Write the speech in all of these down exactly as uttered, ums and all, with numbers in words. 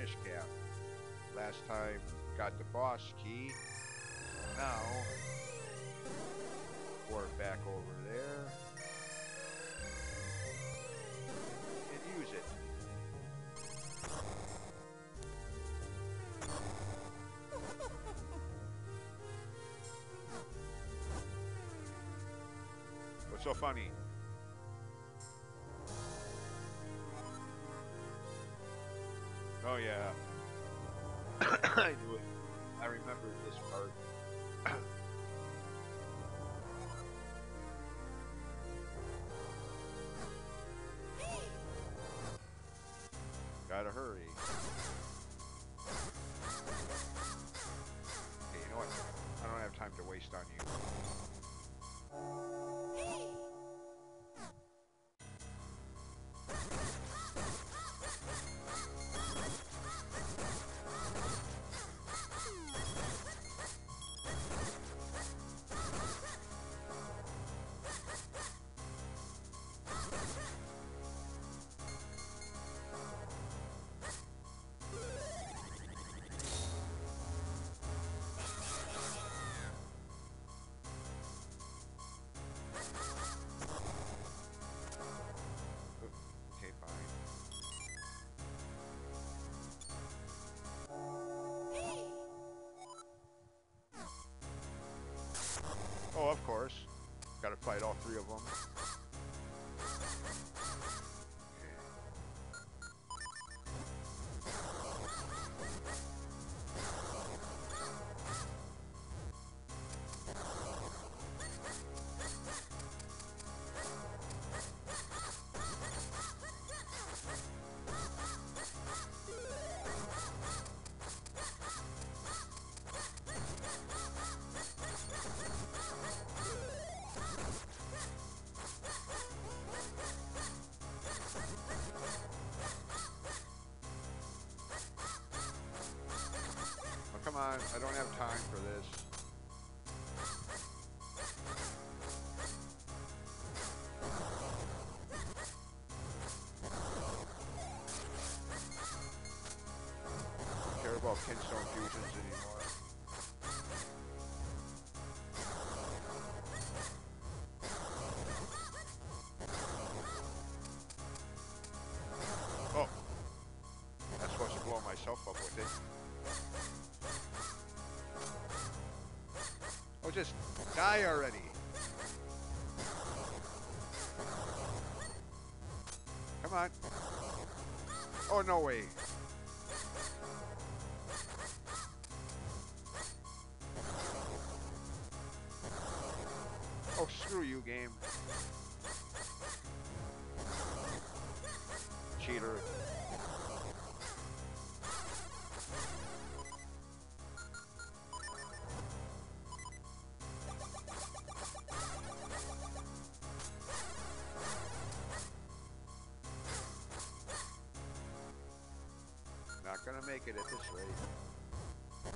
finish cap. Last time got the boss key. Now warp back over there and use it. What's so funny? Oh yeah. I knew it. I remembered this part. Gotta hurry. Okay, you know what? I don't have time to waste on you. Okay, fine. Oh, of course. Gotta fight all three of them. Oh, come on. I don't have time for this. Don't care about Kinstone fusions anymore. Oh. I'm supposed to blow myself up with it. Oh, just die already. Come on. Oh, no way. Oh, screw you, game. Cheater. Not gonna make it at this rate.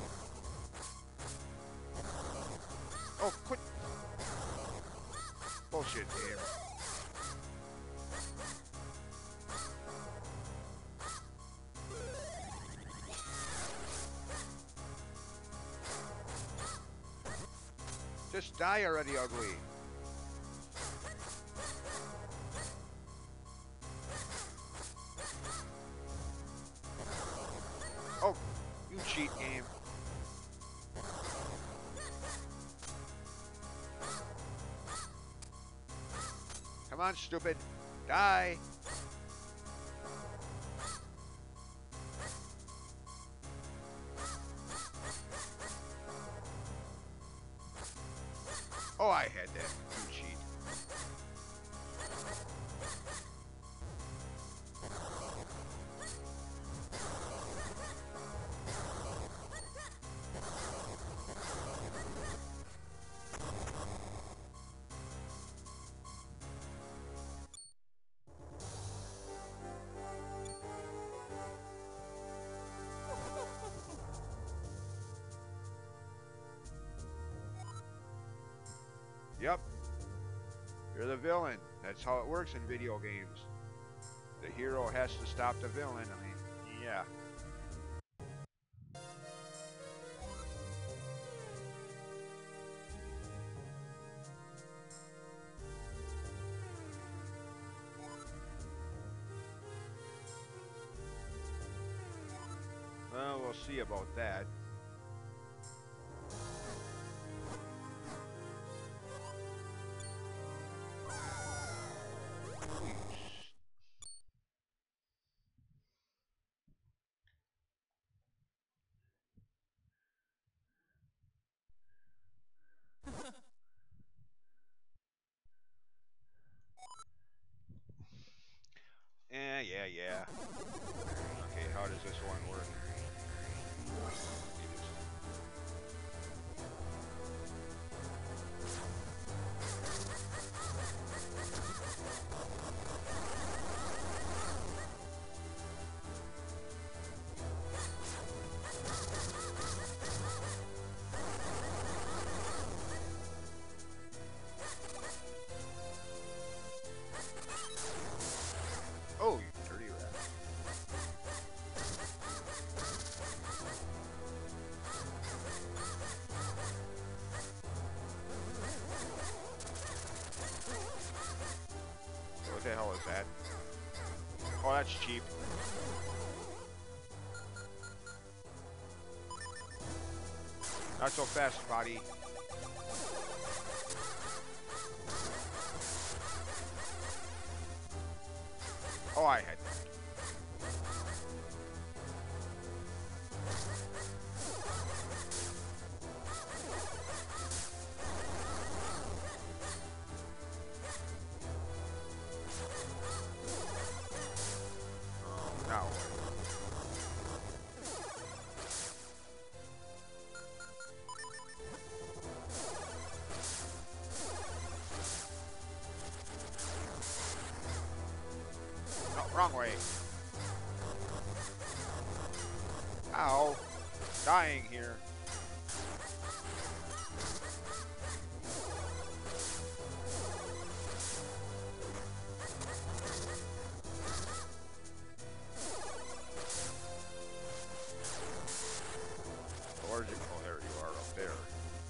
Oh, quit. Bullshit, game. Just die already, ugly. Oh, you cheat, game. Come on, stupid. Die. Oh, I had that. You cheat. Yep. You're the villain. That's how it works in video games. The hero has to stop the villain. I mean, yeah. Well, we'll see about that. Eh, yeah, yeah. Okay, how does this one work? Oh, you dirty rat. What the hell is that? Oh, that's cheap. Not so fast, buddy. Oh, I had that. Oh, now what? No, wrong way. Ow. Dying here. Where'd you go? Oh, there you are up there.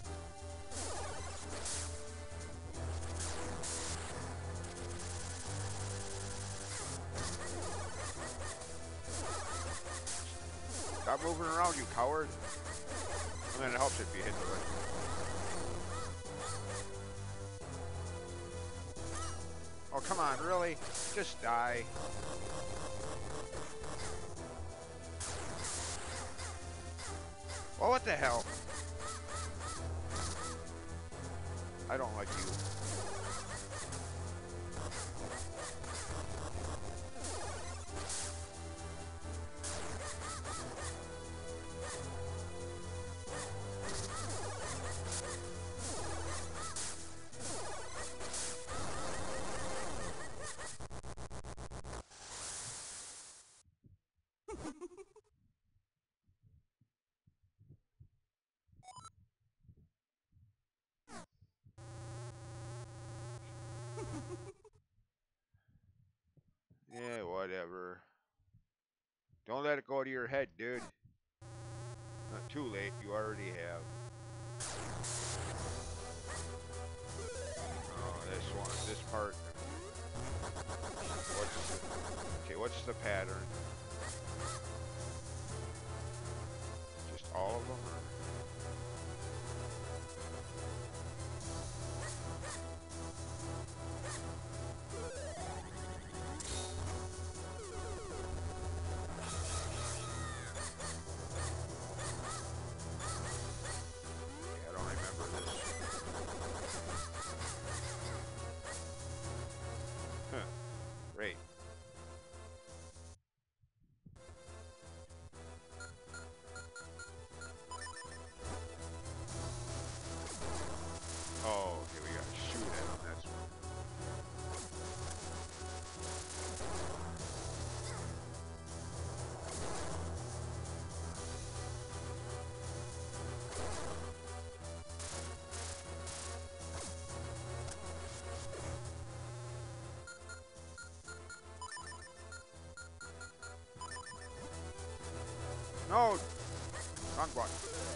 Stop moving around, you coward. And then it helps if you hit the right. Oh, come on, really? Just die. Well, what the hell? I don't like you. Yeah, whatever. Don't let it go to your head, dude. Not too late, you already have. Oh, this one, this part. What's the, okay, what's the pattern? Just all of them? Or? I don't remember this. Huh. Great. Oh, okay, we gotta shoot at him, that's one. No! Wrong button.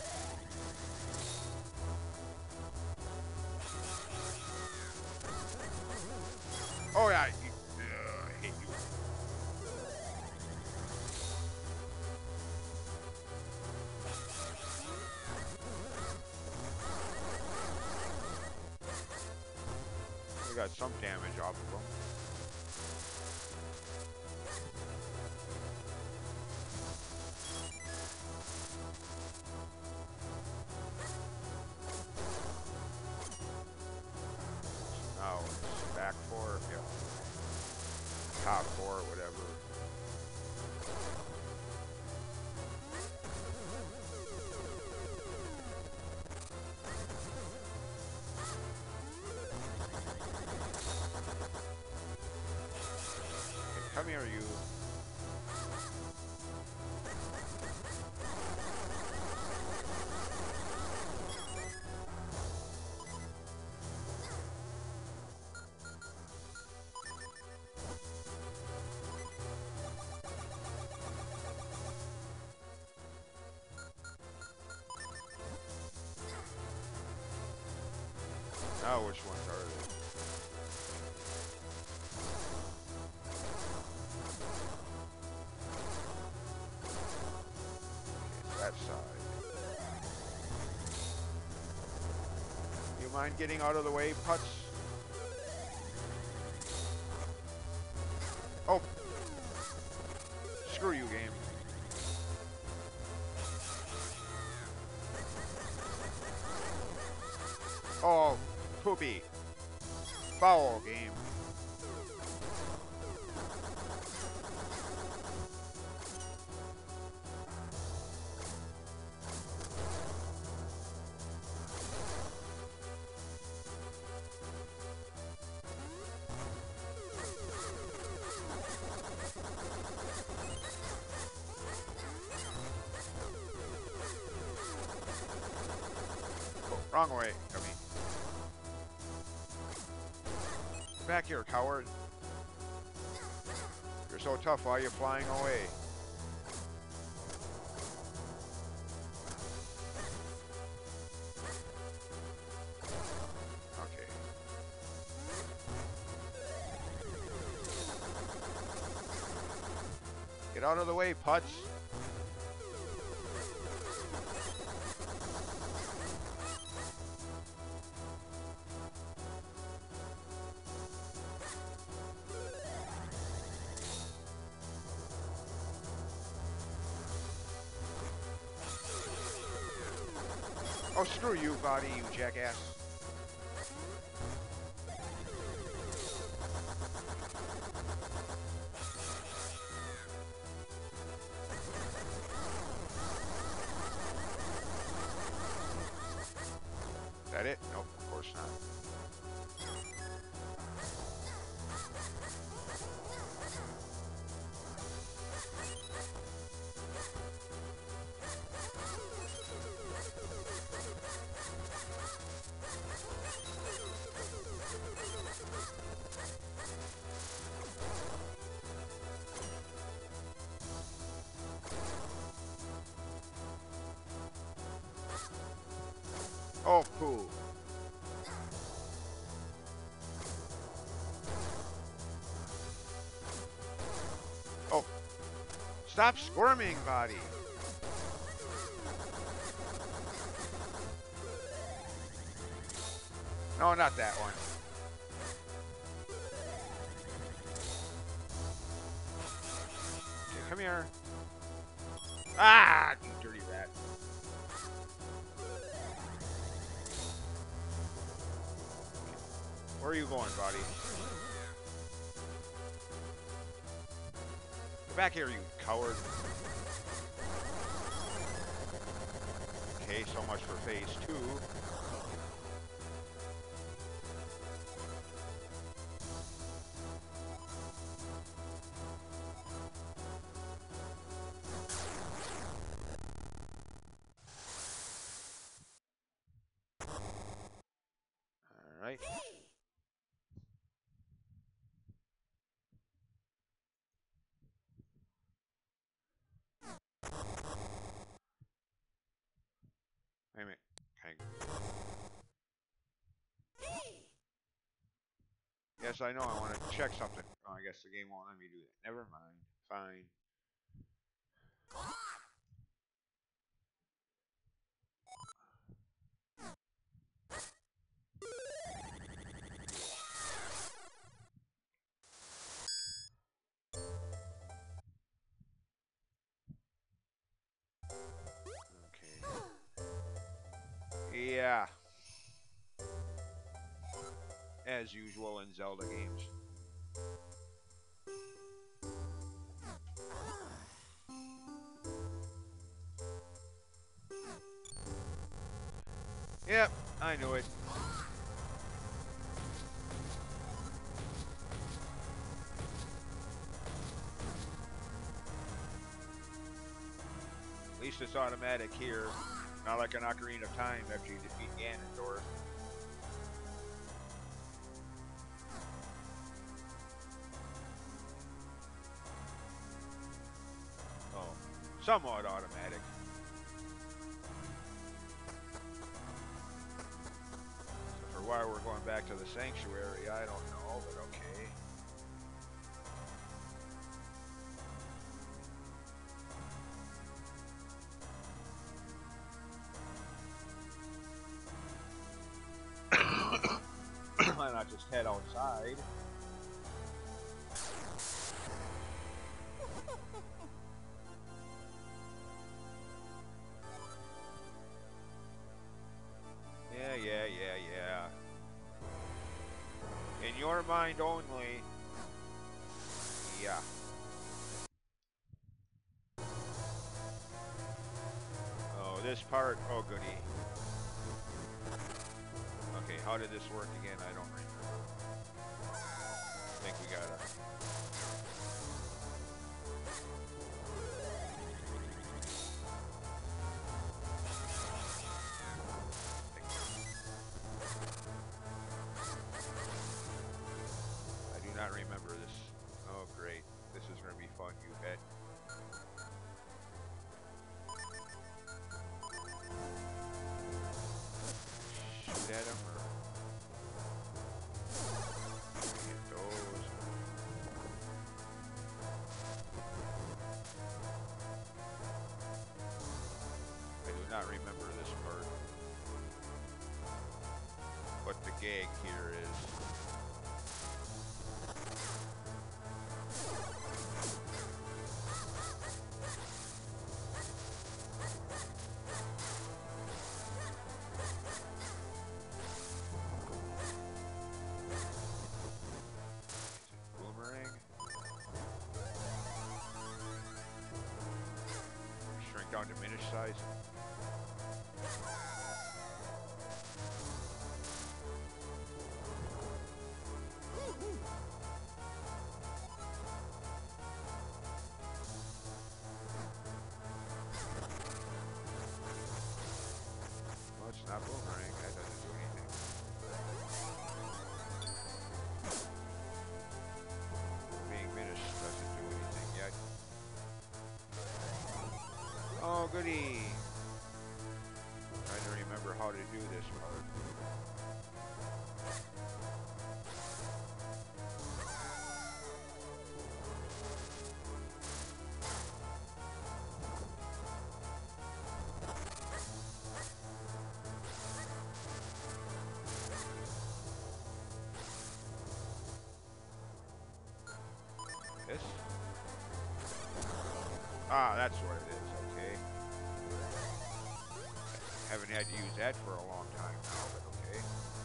Oh yeah, you, uh, I hate you. got some damage off of them. Now it's back four, yeah. Top four, whatever. Okay, come here, you. Now which ones are they? Okay, that side. You mind getting out of the way, Putz? Oh! Screw you, game. Oh, poopy. Foul, game. Oh, wrong way. I mean, get back here, coward. You're so tough. Why are you flying away? Okay. Get out of the way, Putz. Oh, screw you, body, you jackass. Is that it? Nope, of course not. Oh, cool. Oh. Stop squirming, body. No, not that one. Okay, come here. Ah, you dirty rat. Where are you going, buddy? Get back here, you coward. Okay, so much for phase two. All right. Wait a minute. Can I... Yes, I know. I want to check something. Oh, I guess the game won't let me do that. Never mind. Fine. as usual in Zelda games. Yep, I knew it. At least it's automatic here. Not like an Ocarina of Time after you defeat Ganondorf. Oh, somewhat automatic. So for why we're going back to the sanctuary, I don't know, but okay. Why not just head outside? Yeah, yeah, yeah, yeah. In your mind only. Yeah. Oh, this part. Oh, goody. Okay, how did this work again? I don't remember. I think we gotta... I do not remember this. Oh, great. This is gonna be fun, you bet. Shoot at him or... Get those. I do not remember this part. What the gag here is. Boomerang? Shrink down to diminished size? Well, it's not boomerang. That doesn't do anything. Being diminished doesn't do anything yet. Oh, goody. Trying to remember how to do this part. This? Ah, that's what it is, okay. Haven't had to use that for a long time now, but okay.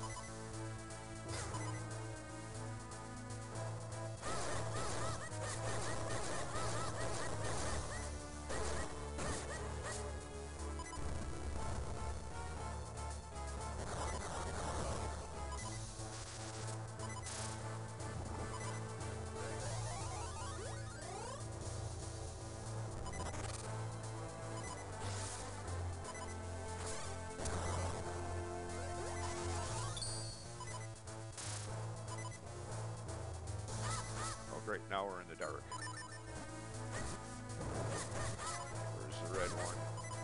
Great, now we're in the dark. Where's the red one?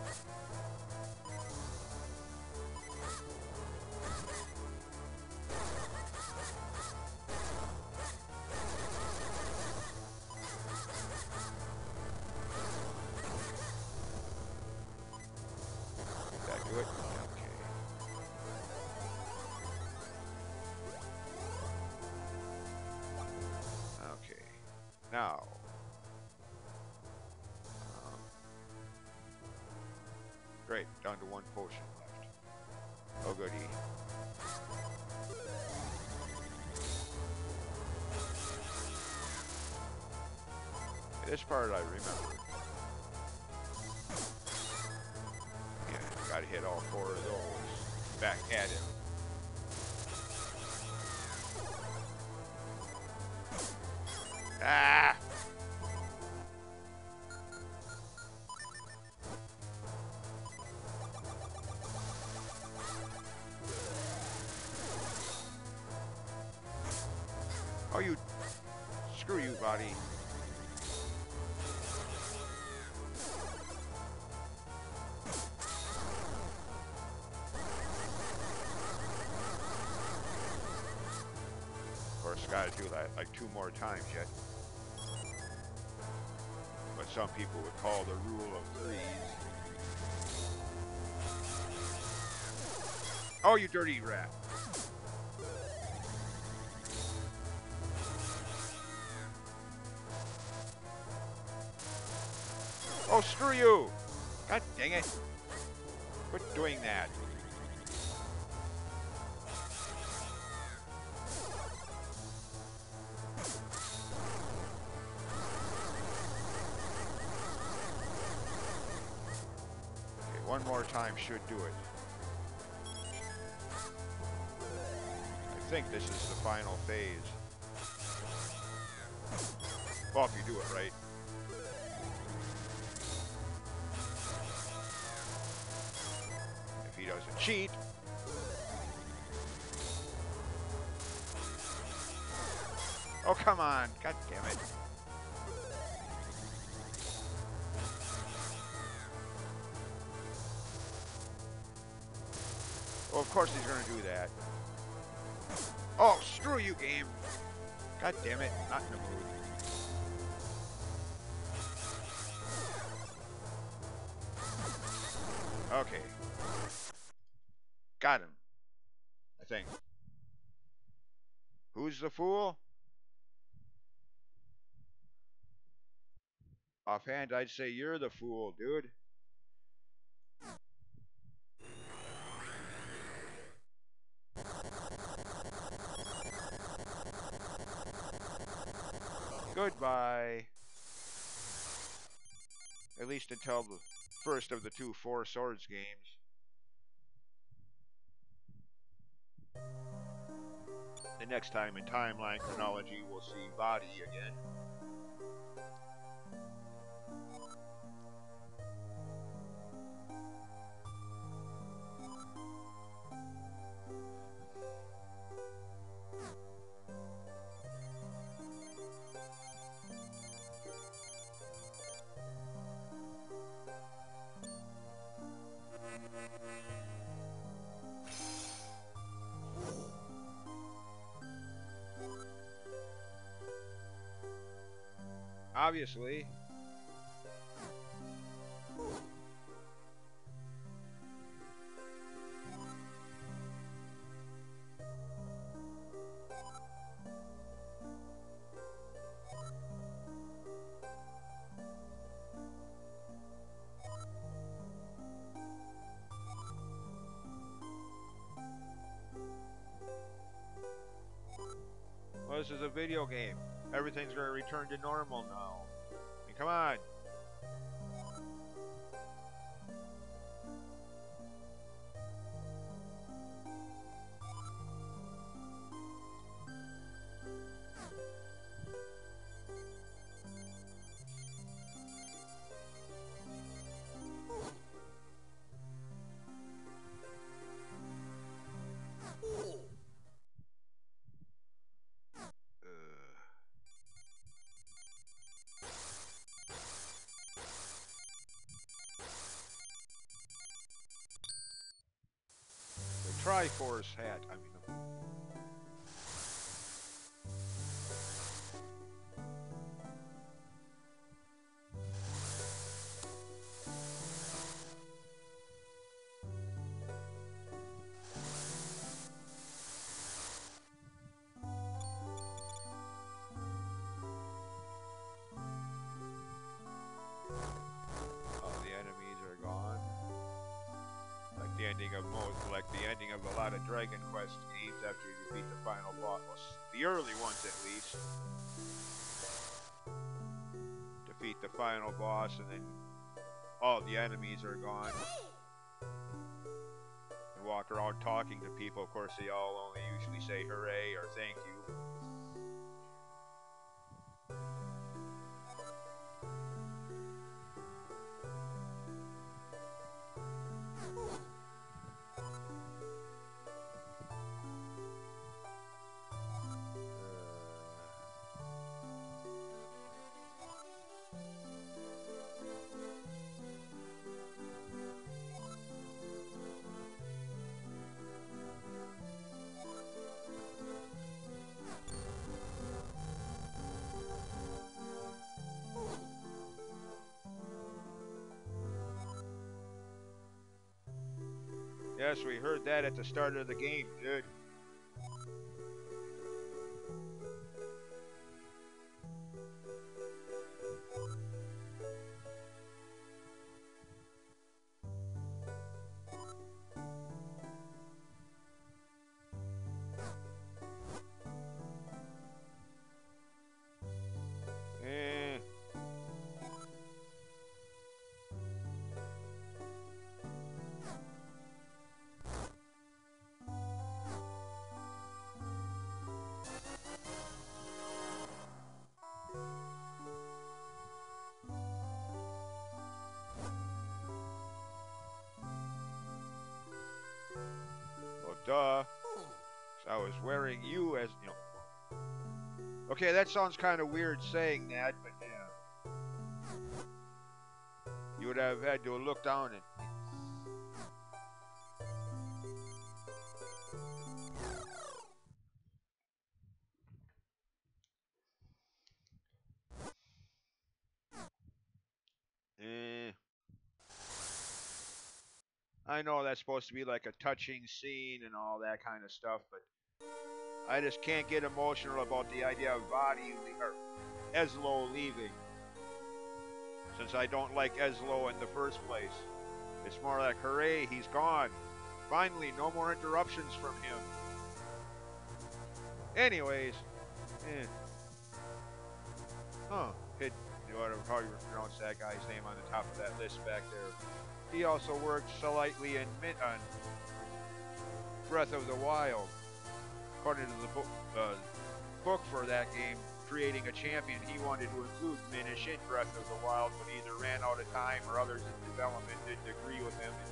Did that do it? Okay. Now, um, great, down to one potion left. Oh goody. This part I remember. Yeah, gotta hit all four of those. Back at him. Ah! Oh, you... Screw you, buddy. Of course, gotta do that like two more times yet. What some people would call the rule of threes. Oh, you dirty rat. Oh, screw you! God dang it. Quit doing that. Okay, one more time should do it. I think this is the final phase. Well, if you do it right. If he doesn't cheat. Oh, come on. God damn it. Well, of course he's going to do that. Oh, screw you, game. God damn it. Not in the mood. Okay. Got him. I think. Who's the fool? Offhand, I'd say you're the fool, dude. Goodbye. At least until the first of the two Four Swords games. The next time in Timeline Chronology, we'll see Body again. Obviously. Well, this is a video game. Everything's going to return to normal now. I mean, come on. Triforce hat. I mean, the ending of most, like the ending of a lot of Dragon Quest games after you defeat the final boss. The early ones, at least. final boss, and then all the enemies are gone. You walk around talking to people. Of course, they all only usually say hooray or thank you. Yes, we heard that at the start of the game, dude. Eh. Well, duh. I was wearing you as, you know. Okay, that sounds kind of weird saying that, but yeah. You would have had to look down and. Eh. I know that's supposed to be like a touching scene and all that kind of stuff, but I just can't get emotional about the idea of Vaati or Ezlo leaving. Since I don't like Ezlo in the first place. It's more like, hooray, he's gone. Finally, no more interruptions from him. Anyways, eh. Huh, Hid, whatever, how you pronounce that guy's name on the top of that list back there. He also worked slightly in Mint on Breath of the Wild. According to the book, uh, book for that game, creating a champion, he wanted to include Minish in Breath of the Wild, but either ran out of time or others in development didn't agree with him.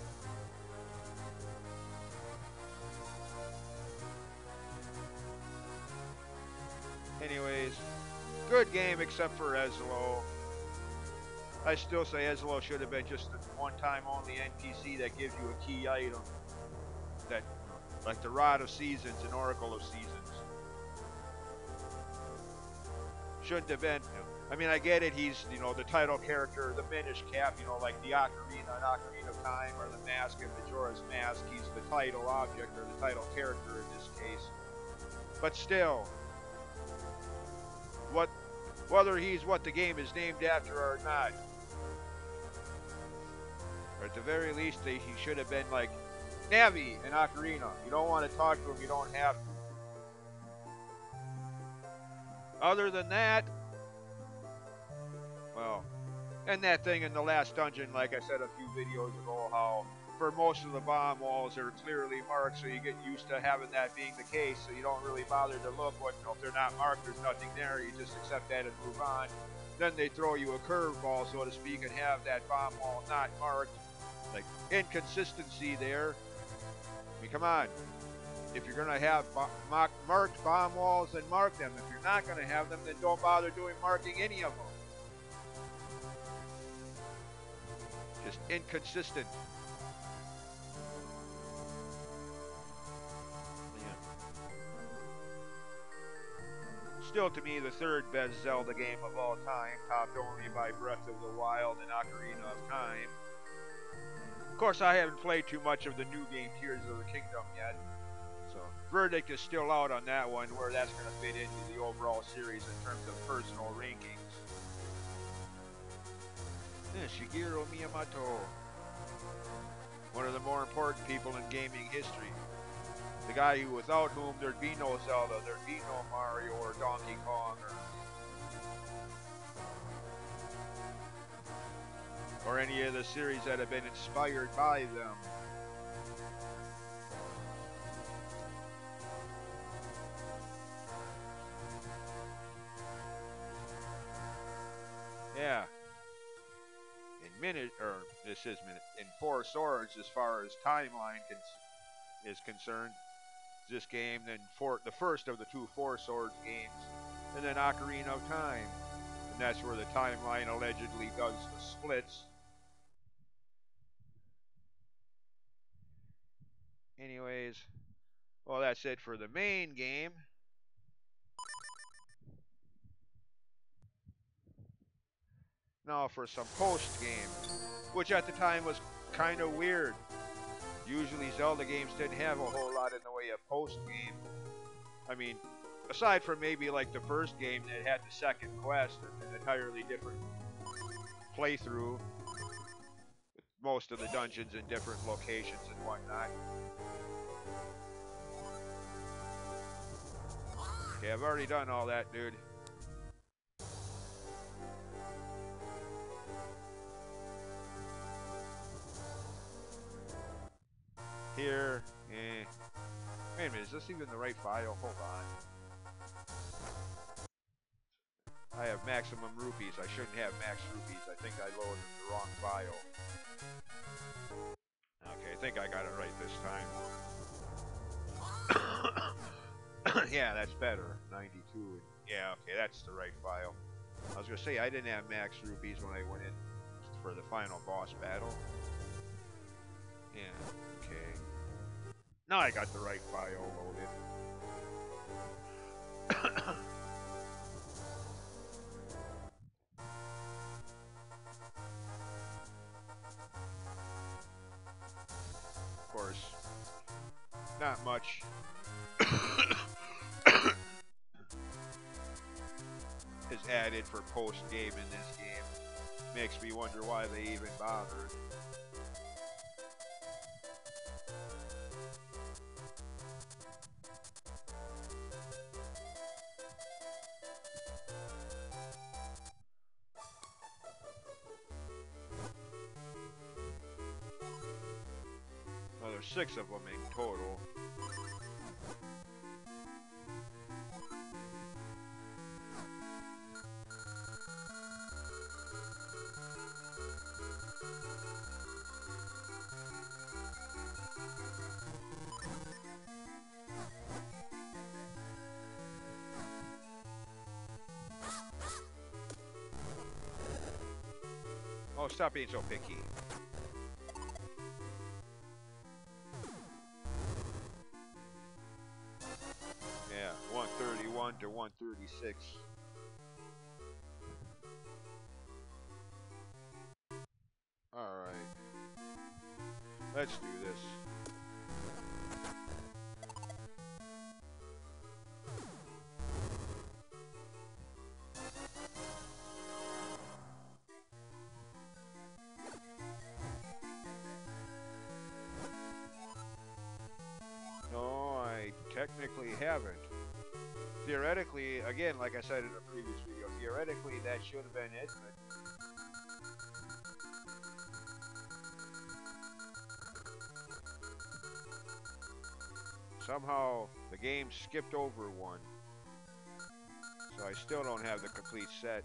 Anyways, good game except for Ezlo. I still say Ezlo should have been just a one-time only N P C that gives you a key item. That, like the Rod of Seasons and Oracle of Seasons. Shouldn't have been. I mean, I get it. He's, you know, the title character, the Minish Cap, you know, like the Ocarina and Ocarina of Time, or the Mask in Majora's Mask. He's the title object, or the title character in this case. But still, what, whether he's what the game is named after or not, or at the very least, he should have been like Navi in Ocarina. You don't want to talk to him, you don't have to. Other than that, well, and that thing in the last dungeon, like I said a few videos ago, how for most of the bomb walls they're clearly marked, so you get used to having that being the case, so you don't really bother to look. What, you know, if they're not marked, there's nothing there, you just accept that and move on. Then they throw you a curveball, so to speak, and have that bomb wall not marked. Like, inconsistency there. I mean, come on. If you're going to have marked bomb walls, then mark them. If you're not going to have them, then don't bother doing marking any of them. Just inconsistent. Still, to me, the third best Zelda game of all time, topped only by Breath of the Wild and Ocarina of Time. Of course, I haven't played too much of the new game, Tears of the Kingdom, yet. So, verdict is still out on that one, where that's going to fit into the overall series in terms of personal rankings. Yeah, Shigeru Miyamoto. One of the more important people in gaming history. The guy who, without whom there'd be no Zelda, there'd be no Mario or Donkey Kong. Or... any of the series that have been inspired by them. Yeah. In minute, or this is minute, in Four Swords, as far as timeline is concerned, this game, then for the first of the two Four Swords games, and then Ocarina of Time. And that's where the timeline allegedly does the splits. Anyways, well, that's it for the main game. Now for some post-game, which at the time was kind of weird. Usually Zelda games didn't have a whole lot in the way of post-game. I mean, aside from maybe like the first game that had the second quest, an entirely different playthrough, with most of the dungeons in different locations and whatnot. Okay, I've already done all that, dude. Here, eh. Wait a minute, is this even the right file? Hold on. I have maximum rupees. I shouldn't have max rupees. I think I loaded the wrong file. Okay, I think I got it right this time. Yeah, that's better. ninety-two. Yeah, okay, that's the right file. I was going to say, I didn't have max rupees when I went in for the final boss battle. Yeah, okay. Now I got the right file loaded. Of course, not much is added for post-game in this game. Makes me wonder why they even bothered. Well, there's six of them in total. Oh, stop being so picky. Yeah, one thirty-one to one thirty-six. Alright. Let's do this. No, I technically haven't. Theoretically, again, like I said in a previous video, theoretically that should have been it, but somehow the game skipped over one. So I still don't have the complete set.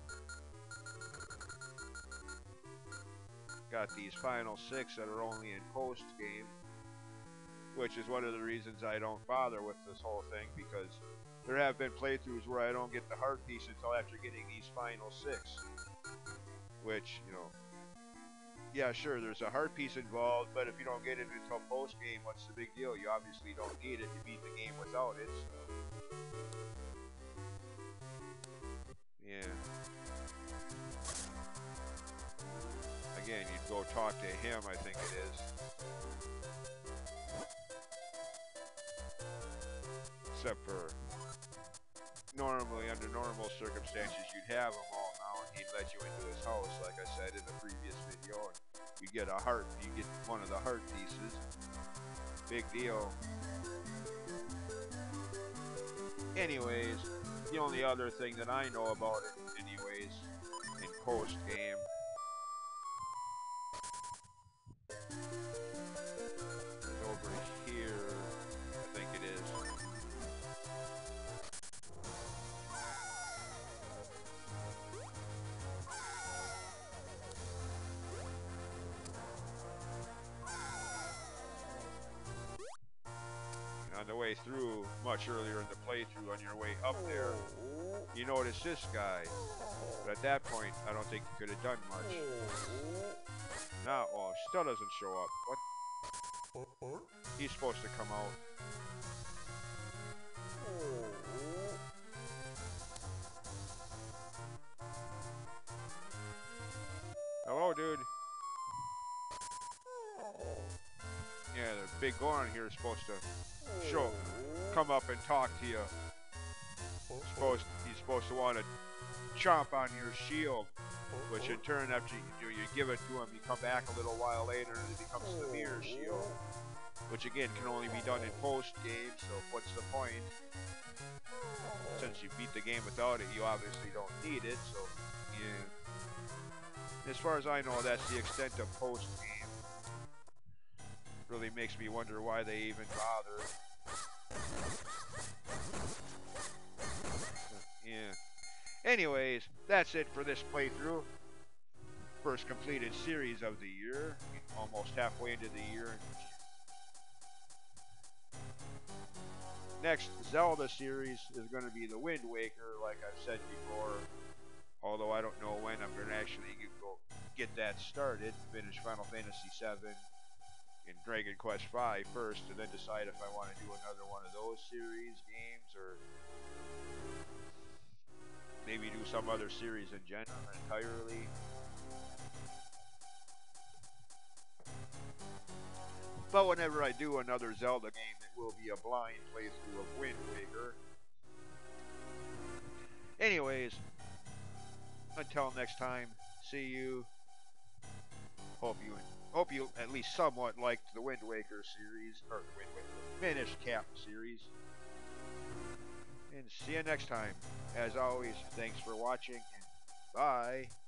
Got these final six that are only in post-game, which is one of the reasons I don't bother with this whole thing, because there have been playthroughs where I don't get the heart piece until after getting these final six. Which, you know, yeah, sure, there's a heart piece involved, but if you don't get it until post-game, what's the big deal? You obviously don't need it to beat the game without it, so. Yeah. Again, you'd go talk to him, I think it is. Except for, normally, under normal circumstances, you'd have them all now, and he'd let you into his house, like I said in the previous video, and you get a heart, you get one of the heart pieces. Big deal. Anyways, the only other thing that I know about it, anyways, in post-game, way through, much earlier in the playthrough on your way up there, you notice this guy. But at that point, I don't think you could have done much. Now, oh, still doesn't show up. What? He's supposed to come out. Hello, dude. Yeah, the big Goron here is supposed to show, come up and talk to you. Supposed, he's supposed to want to chomp on your shield, which in turn, after you, you give it to him, you come back a little while later and it becomes the mirror shield, which again can only be done in post game. So what's the point? Since you beat the game without it, you obviously don't need it. So yeah, as far as I know, that's the extent of post game. Really makes me wonder why they even bothered. Yeah. Anyways, that's it for this playthrough. First completed series of the year. Almost halfway into the year. Next Zelda series is going to be the Wind Waker, like I've said before. Although I don't know when I'm going to actually go get that started. Finish Final Fantasy seven and Dragon Quest five first, and then decide if I want to do another one of those series games, or maybe do some other series in general entirely. But whenever I do another Zelda game, it will be a blind playthrough of Wind Waker. Anyways, until next time, see you. Hope you hope you at least somewhat liked the Wind Waker series, or the Wind Waker Minish Cap series. And see you next time. As always, thanks for watching, and bye.